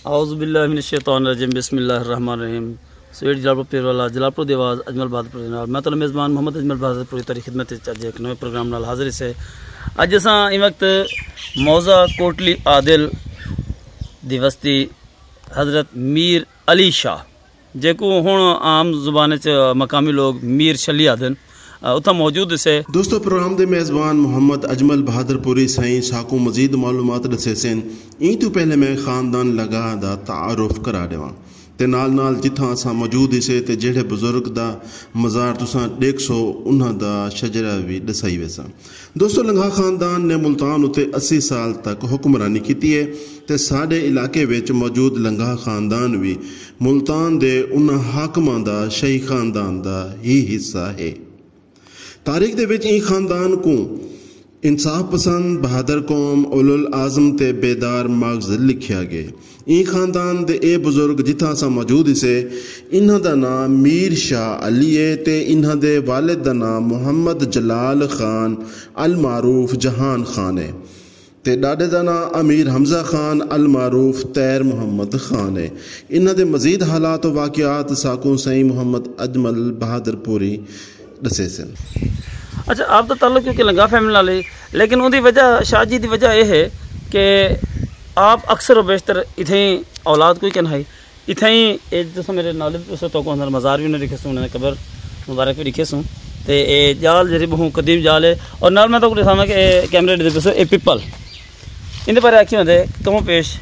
औज़ुबिल्लाहिमिनश्शैतानिर्रजीम बिस्मिल्लाहिर्रहमानिर्रहीम। स्वीट जलालपुर पीरवाला जलालपुर देवाज अजमल बहादुर नाल मैं तो मेज़बान मोहम्मद अजमल बहादुर तारी खिदमत अज एक नए प्रोग्राम नाल हाजिर से अज असां इन वक्त मौजा कोटली आदिल दी वस्ती हज़रत मीर अली शाह जेको हुण आम जुबान च मकामी लोग मीर शली आदन उतना मौजूद से दोस्तों प्रोग्राम के मेज़बान मोहम्मद अजमल बहादुरपुरी साईं साकू मजीद मालूमात दसे सन। ई तो पहले मैं खानदान लगा दा तारुफ करा देवां ते नाल नाल जिथा असां मौजूद से ते जेड़े बुजुर्ग दा मज़ार तुसां देख सो उन्हां दा शजरा भी दसाई वेसा। दोस्तों लंघा खानदान ने मुल्तान उत्ते 80 साल तक हुक्मरानी की है ते साडे इलाके विच मौजूद लंघा खानदान भी मुल्तान दे उन्हां हाकमां दा शाही खानदान दा ही हिस्सा है। तारीख दे विच ई खानदान को इंसाफ पसंद बहादुर कौम उलुल आज़म ते बेदार मगज़ लिखिया गया। ई खानदान दे ए बुजुर्ग जिथा सा मौजूद से इन्हां दा नाम मीर शाह अली है ते इन्हां दे वालिद दा नाम मोहम्मद जलाल खान अल मारूफ जहान खान है ते डाडे दा नाम अमीर हमजा खान अल मारूफ तैर मोहम्मद खान है। इन्हां दे मजीद हालात व वाक़ियात साकू सईं मोहम्मद अजमल बहादुरपुरी दसे सन। अच्छा आप तो ताल्लुक क्योंकि लंघा फैमिली नाल लेकिन उनकी वजह शाह जी की वजह यह है कि आप अक्सर बेशतर इतें ही औलाद कोई कहना है इतें ही जैसा मेरे नाले तो अंदर मज़ार भी उन्हें लिखे सूँ उन्होंने कबर मुबारक भी लिखे सूँ तो ये जाल जी बहु कदीम जाल है और नाल मैं तो दिखावा कि कैमरे दसो ये पिपल इन बारे आखी होंगे कमो पेश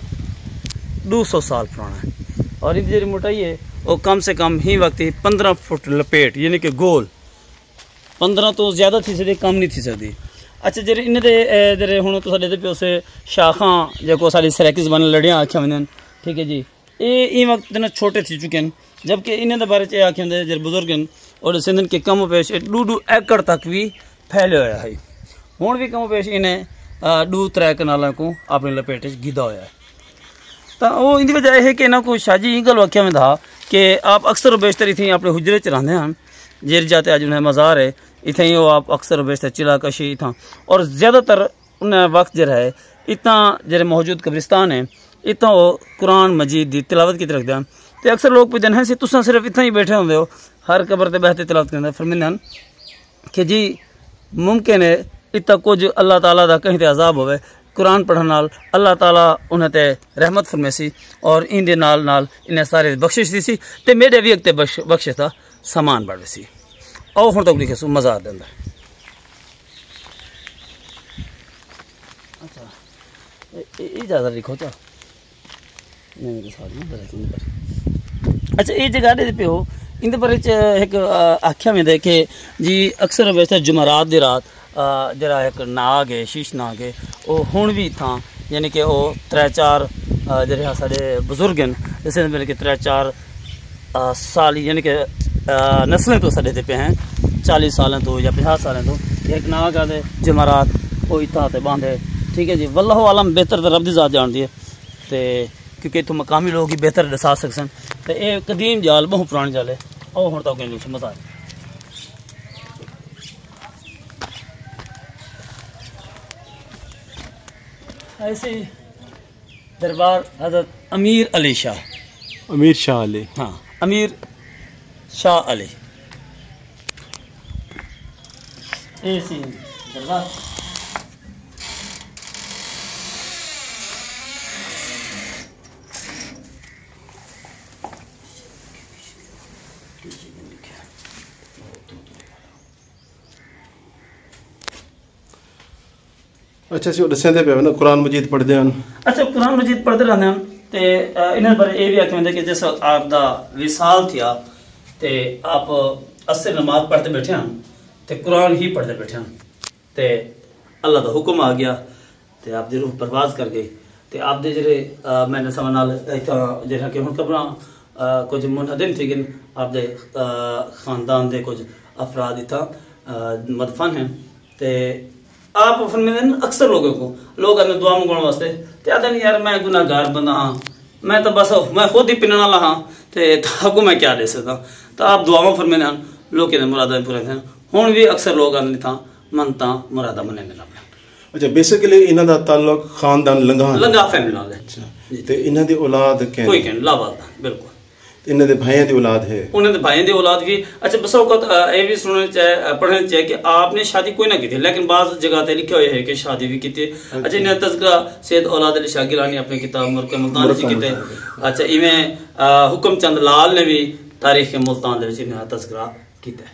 200 साल पुराना है और इनकी जी मोटाई है वो कम से कम ही वक्त 15 फुट लपेट यानी कि गोल 15 तो ज़्यादा थी सकती कम नहीं थी सकती। अच्छा जे इन जे हूँ तो साढ़े प्यो से शाखा जो सारी सरैकिस बन लड़ियाँ आखिया वन ठीक है जी ये वक्त दिन छोटे थी चुके हैं जबकि इन्हें बारे च आखिया होंगे जो बुजुर्ग हैं और सिंधन के कम पेश 2 एकड़ तक भी फैले हुआ है। हूँ भी कम पेश इन्हें 2-3 कनालों को अपनी लपेट गिदा हुआ है। तो वो इन वजह है कि इन्हों को शाहजी गल वाक्या में था कि आप अक्सर बेशतर इतने अपने हुजरे च रहते हैं जेर जाते अज उन्हें मज़ार है इतें ही आप अक्सर बेशतर चिलाकशी इतना और ज़्यादातर उन्हें वक्त जो है इतना जो मौजूद कब्रिस्तान है इतना वो कुरान मजीद की तिलावत की रखते हैं तो अक्सर लोग पुछते हैं सी तुम सिर्फ इतना ही बैठे होंगे हो हर कबर से बहते तिलावत करते फरमाते हैं कि जी मुमकिन है इतना कुछ अल्लाह ताला का कहीं तो अजाब होवे कुरान पढ़ने नाल अल्लाह ताला उन्हें ते रहमत फरमेसी और इंदे नाल नाल इन्हें सारे बख्शिश दी सी ते मेरे भी एक बख्शिश का समान बढ़ सी आओ हूँ तक लिखे सू मज़ार के अंदर। अच्छा ये ज़्यादा लिखो तो अच्छा ये जगह दे पे हो इन पर एक आख्या में दे कि जी अक्सर वैसे जुमरात दी रात जरा एक नाग है शीश नाग है वो हूँ भी था यानी कि वो 3-4 जो साढ़े बुजुर्ग हैं जैसे मेरे कि 3-4 साल यानी कि नस्लें तो साढ़े पे हैं 40 सालों तो या 50 सालों तो एक नाग आते जमरात वो इतना ते बांधे ठीक है जी वल्लाहु आलम बेहतर तो रब दी ज़ात जानती है तो क्योंकि इतों मकामी लोग ही बेहतर दसा सकते तो ये कदीम जाल बहुत पुरानी जाल है और हूँ तो कहने मज़ा है। ऐसे दरबार हज़रत अमीर अली शाह अली हाँ अमीर शाह अली ऐसी दरबार अच्छा सी दसेंदे पे ना कुरान मजीद पढ़ते हैं। अच्छा कुरान मजीद पढ़ते रहते हैं तो इन्हें बारे ये भी आखिर कि जैसे आपका विसाल थिया तो आप असर नमाज पढ़ते बैठे हैं तो कुरान ही पढ़ते बैठे हैं तो अल्लाह का हुक्म आ गया तो आप रूह परवाज कर गई तो आप दे जरे मैंने समझ नाल इतना जरा कि हुण कबरां कुछ मुनहदिम थी गए आप दे खानदान दे कुछ अफराद इतना मदफन हैं तो आप फरमाते हैं अक्सर लोगों को लोग आते दुआ मंगाने वास्ते तो आते नहीं यार मैं गुनाहगार बंदा हाँ मैं तो बस मैं खुद ही पिनने वाला हाँ तो आपको मैं क्या दे सकता तो आप दुआव फरमाने लोग मुरादा पूरे थे हूँ भी अक्सर लोग आते था मनता मुरादा मने अपने अच्छा बेसिकली इन्हां दा ताल्लुक खानदान लंगा फैमिली नाल है। अच्छा ते इन्हां दी औलाद कोई कहन लावालदा बिल्कुल इन्हां दे भाइयां दी औलाद है उन्हां दे भाइयों दी औलाद भी। अच्छा बस औकत ये भी सुनना चाहे पढ़ना चाहिए कि आपने शादी कोई ना की थी लेकिन बाज़ जगह पे लिखे हुए है कि शादी भी की थी। अच्छा इन्हें तज़किरा सैयद औलाद अली शाह गिलानी अपनी किताब मुल्क मुल्तान च कीते। अच्छा इवें हुक्म चंद लाल ने भी तारीख मुल्तान दे विच इन्हें तज़किरा कीता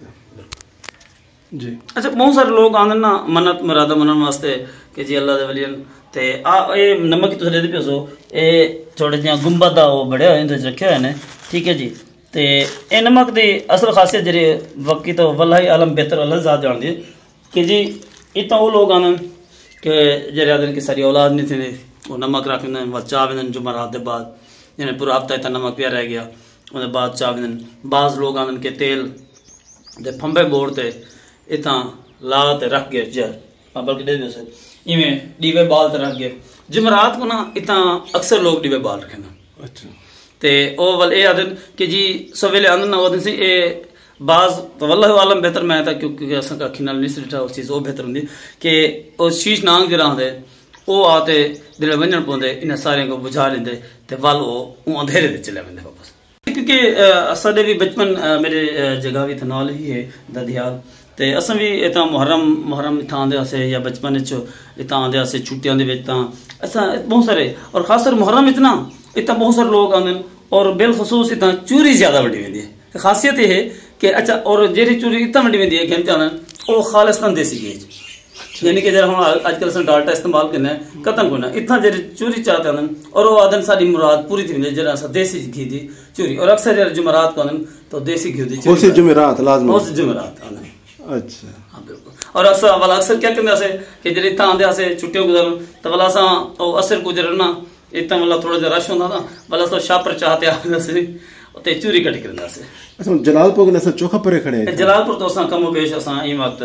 जी। अच्छा बहुत सारे लोग आंदे ना मन्नत मुरादा मनन वास्ते कि जी अल्लाह दे वलियन ते आ ए नमक तुस लेदे पियो ए थोड़े जिहा गुंबद दा ओ बड़े होए इंदे रखे हुए ने ठीक है जी। ते ए नमक दी असल खासियत जेरी वक्की तो वल्लाही आलम बेहतर अल्लाह ज़ात जानदी कि जी इतना वो लोग आने कि जेरे आदन की सारी औलाद नहीं थी वो नमक रखने व चाह विंदन जुमरात दे बाद यानी पूरा हफ्ता इतना नमक पिया रह गया उन्हें बाद चाह विंदन। बाज़ लोग आने के तेल दे फंबे बोर्ड ते इतना ला ते रख गए जर बल्कि दे दे इवें डीवे बाल ते रख गए जुमरात को ना इतना अक्सर लोग डीवे बाल रखे ना। अच्छा ते ओ वल ए आदन कि जी सवेले आंदन ना ओदन से ए बाज तो वल्लाह आलम बेहतर मैं था क्योंकि असा का अखी नाल नहीं सिटा उस चीज ओ बेहतर हुंदी कि ओ शीश नांग गिरा दे ओ आते दिल वंजन पोंदे इन सारे को बुझा लेंदे ते वल ओ अंधेरे दे चले वेंदे वापस। क्योंकि साडे भी बचपन मेरे जगह भी नाल ही है ददियाल ते असां भी इतना मुहर्रम इतना आंदे से या बचपन च इतना आंदे से छुट्टियां दे विच तां असां बहुत सारे और खासकर मुहर्रम इतना बहुत सारे लोग आंदे और बिलखसूस इतना चूरी ज्यादा वड्डी वेंदी है। खासियत यह है कि अच्छा और जेरी चूरी इतना वड्डी वेंदी है कि इम्तिहान वो खालिस्तान देसी गेज यानी कि जरा हम आजकल असां डाटा इस्तेमाल करना है खत्म करना इतना जेरी चूरी चाहते आंदन और वो आदन सारी मुराद पूरी थी वेंदी जरा असां देसी घी दी चूरी और अक्सर जरा जुमरात को आंदन तो देसी घी दी चूरी उस जुमरात लाजमी उस जुमरात आंदन। अच्छा हाँ बिल्कुल और अक्सर क्या करते हैं कि जब इतना आंदे से छुट्टियों गुजरन तो वाला असा असर गुजरना इतना मतलब थोड़ा जहा रश होता था वाला सब शापर चाहते आते से ते चूरी कटी करंदा से। अच्छा जलालपुर ने चोखा परे खड़े जलालपुर तो असा कमो पेश असा ई वक्त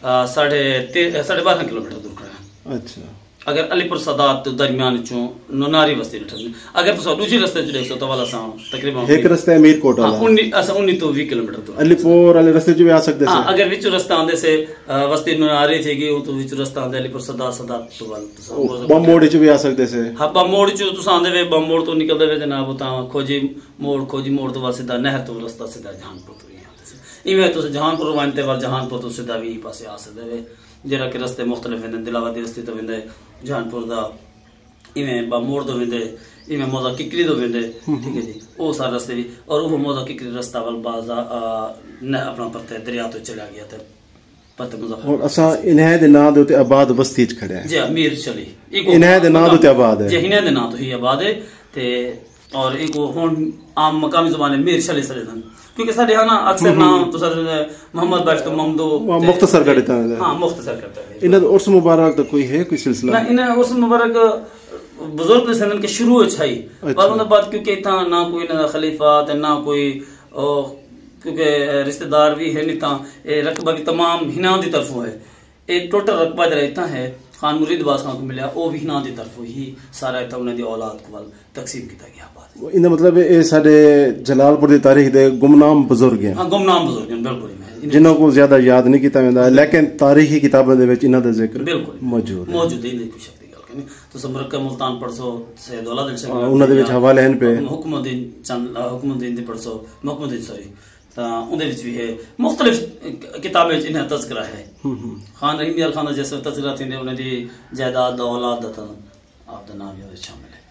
12.5 किलोमीटर दूर खड़े हैं। अच्छा अगर अलीपुर सदात तो दरमियान चो नोनारी बस्ती ठहरनी अगर तो दूसरी रस्ते च देखो तो वाला सा तकरीबन एक रास्ता है मीरकोट वाला 19 तो 20 किलोमीटर दूर अलीपुर वाले रास्ते जो भी आ सकते हैं। अगर विच रास्ता आंदे से बस्ती नोनारी थी गई तो विच रास्ता आंदे अलीपुर सदात तो वाल बम मोड़ च भी आ सकते से। हां बम मोड़ च तुस आंदे वे बम मोड़ तो निकलदे वे जनाब ता खोजी मोड़ तो वाल सीधा नहर तो रास्ता सीधा जहानपुर तो ही आंदे से इवें तो जहानपुर वांते वाल जहानपुर तो सीधा भी पासे आ सकदे वे जरा के रास्ते मुख्तलिफ हैं दिलावती रस्ते तो वेंदे जहानपुर दा इवें बामोड़ तो वेंदे इवें मौजा किकरी तो वेंदे ठीक है जी वो सारे रास्ते भी और वो मौजा किकरी रास्ता वाल बाजा न अपना परते दरिया तो चला गया थे पते मुजफ्फर और असा इन्हें दे नाम दे आबाद बस्ती च खड़े हैं जी अमीर चली इन्हें दे नाम दे आबाद है जी इन्हें दे नाम तो ही आबाद है ते और एक हुन आम मकामी ज़बान में मीर चली सले दन क्योंकि साडे हां ना अक्सर नाम तो मोहम्मद बख्श तो ममदो मुख्तसर करता है। हां मुख्तसर करता है इन उर्स मुबारक तो कोई है कोई सिलसिला ना इन उर्स मुबारक बुजुर्ग सनन के शुरू छई पर उन बाद क्योंकि इतना ना कोई ना खलीफा ते ना कोई क्योंकि रिश्तेदार भी है नहीं ता ए रकबा भी तमाम हिना दी तरफों है एक टोटल रकबा जरा इतना है खान मुरीद बास को मिला वो भी हिना दी तरफों ही सारा इतना उन्हें दी औलाद को तकसीम किया गया बात इन मतलब ये साडे जलालपुर दी तारीख दे गुमनाम बुजुर्ग हैं। हां गुमनाम बुजुर्ग हैं बिल्कुल जिन्हों को ज्यादा याद नहीं किया वेंदा लेकिन तारीखी किताबों दे विच इन्हां दा जिक्र बिल्कुल मौजूद ही नहीं कोई शक दी गल करनी तो समरक मुल्तान पढ़सो से दौलत दिल से उन्हां दे विच हवाले हैं पे हुकमुद्दीन दी पढ़सो मुहम्मद सॉरी उनदे विच भी है मुख्तलिफ किताबें इन्हें तज़किरा है खान रहीम यार खान जैसे तज़किरा थी उन्हें दी जायदाद औलाद दा आप दा नाम याद शामिल है।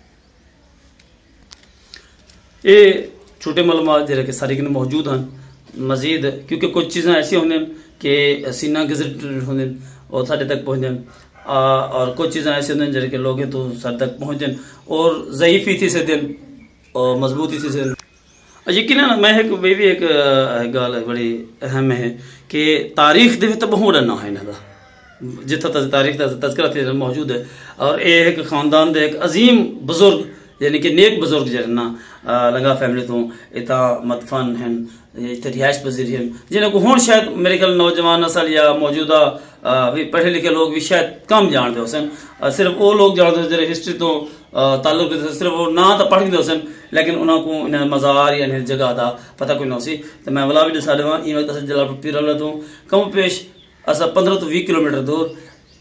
ये छोटे मालूमात जरा के सारे मौजूद हैं मजीद क्योंकि कुछ चीज़ें ऐसी होने कि सीना गजट होने और साढ़े तक पहुँचने और कुछ चीज़ें ऐसी होने जरा के लोग तो सर तक पहुँचने और ज़ईफ़ी थी से दिन और मजबूती थी से यकीन है ना मैं एक गाल बड़ी अहम है कि तारीख दे तो बहुत ना है ना जितना तारीख का तज़किरा थे मौजूद है और ये एक ख़ानदान दे एक अजीम बुजुर्ग यानी कि नेक बुजुर्ग जरना लंगा फैमिली तो इतना मतफन हैं इतने रिहायश पजीर हैं जिन्हें को हों शायद मेरे ख्याल नौजवान नस्ल या मौजूदा भी पढ़े लिखे लोग भी शायद कम जानते होसन सिर्फ वो लोग जानते हो जरा हिस्ट्री तो ताल्लुक सिर्फ वो ना तो पढ़ दे होसन लेकिन उनको इन्हें मज़ार या इन्हें जगह था पता कोई ना सी तो मैं वाला भी डिसाइड हुआ ई वक्त जलालपुर पीर तो कम पेश असा 15 तो 20 किलोमीटर दूर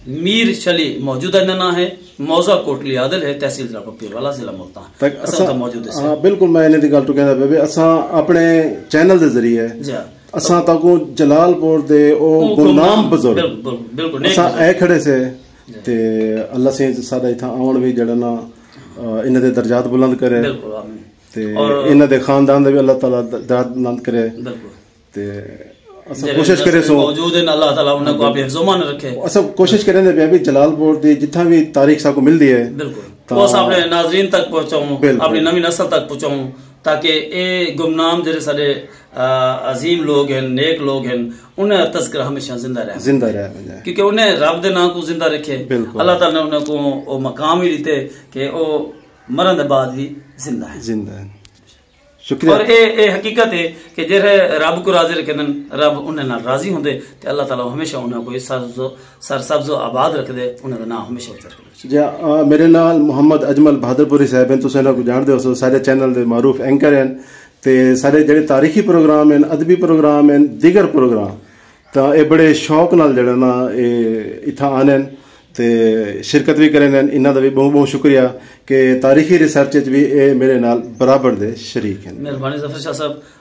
मीर शली मौजूदा ना है मौजा कोटली आदल है तहसील जिला पीरवाला जिला मुल्तान असा मौजूद है। हां बिल्कुल मैं इन्हें दी गल तो कहंदा बे असा अपने चैनल दे जरिए असा ताको जलालपुर दे ओ गुमनाम बुजुर्ग बिल्कुल असा ए खड़े से ते अल्लाह से सादा इथा आवन भी जड़ा ना इन्हां दे दर्जात बुलंद करे बिल्कुल आमीन ते इन्हां दे खानदान दे भी अल्लाह ताला दर्जात बुलंद करे बिल्कुल ते असा कोशिश करे सो मौजूद है अल्लाह ताला उन्हें को आप हिफ्ज़-ओ-मान रखे असा कोशिश करें दे अभी जलालपुर दी जिथा भी तारीख सा को मिलदी है बिल्कुल वो अपने नाज़रीन तक पहुंचाऊं अपनी नवी नस्ल तक पहुंचाऊं ताकि ए गुमनाम जरे सारे अजीम लोग हैं नेक लोग हैं उन्हें तज़किरा हमेशा जिंदा रहे क्योंकि उन्हें रब दे नाम को जिंदा रखे अल्लाह ताला ने उन्हें को ओ मकाम ही दिते कि ओ मरण दे बाद भी जिंदा है शुक्रिया और ए हकीकत है कि जेरे रब को राजी रखन रब उन्हें नाल राजी होंदे ते अल्लाह ताला हमेशा उन्हें कोई सरसब्ज़ आबाद रख दे उन्हें दा नाम हमेशा उच्चा रखे। जी मेरे नाल मोहम्मद अजमल बहादुरपुरी साहब हैं तुसें को जानदे हो सारे चैनल दे मारूफ एंकर हैं ते सारे जेडे तारीखी प्रोग्राम हैं अदबी प्रोग्राम हैं दीगर प्रोग्राम तां ए बड़े शौक नाल जेड़ा ना ए इथा आने ते शिरकत भी करें इन्हां दा भी बहुत बहुत शुक्रिया कि तारीखी रिसर्च भी ए मेरे नाल बराबर दे शरीक हैं। मेहरबानी ज़फर शाह साहब।